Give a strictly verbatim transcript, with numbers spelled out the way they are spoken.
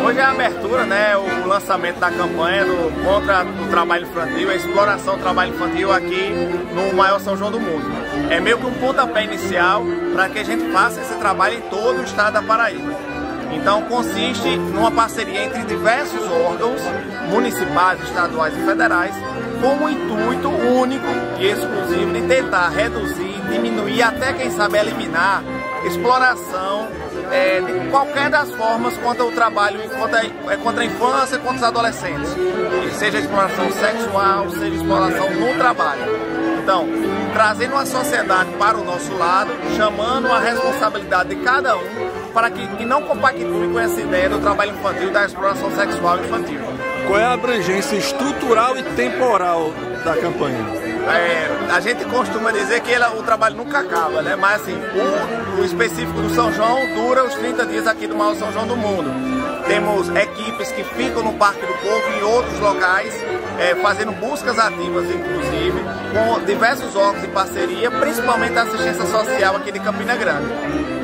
Hoje é a abertura, né, o lançamento da campanha do, contra o trabalho infantil, a exploração do trabalho infantil aqui no maior São João do mundo. É meio que um pontapé inicial para que a gente faça esse trabalho em todo o estado da Paraíba. Então consiste numa parceria entre diversos órgãos municipais, estaduais e federais, com o intuito único e exclusivo de tentar reduzir, diminuir, até quem sabe eliminar exploração é, de qualquer das formas contra o trabalho, contra, é, contra a infância e contra os adolescentes. Seja exploração sexual, seja exploração no trabalho. Então, trazendo a sociedade para o nosso lado, chamando a responsabilidade de cada um para que, que não compactue com essa ideia do trabalho infantil, da exploração sexual infantil. Qual é a abrangência estrutural e temporal da campanha? É, a gente costuma dizer que ela, o trabalho nunca acaba, né? Mas assim, o, o específico do São João dura os trinta dias aqui do maior São João do mundo. Temos equipes que ficam no Parque do Povo e em outros locais, é, fazendo buscas ativas, inclusive, com diversos órgãos de parceria, principalmente a assistência social aqui de Campina Grande.